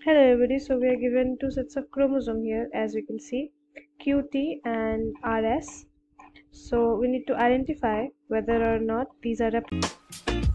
Hello everybody, so we are given two sets of chromosome here, as we can see, QT and RS. So we need to identify whether or not these are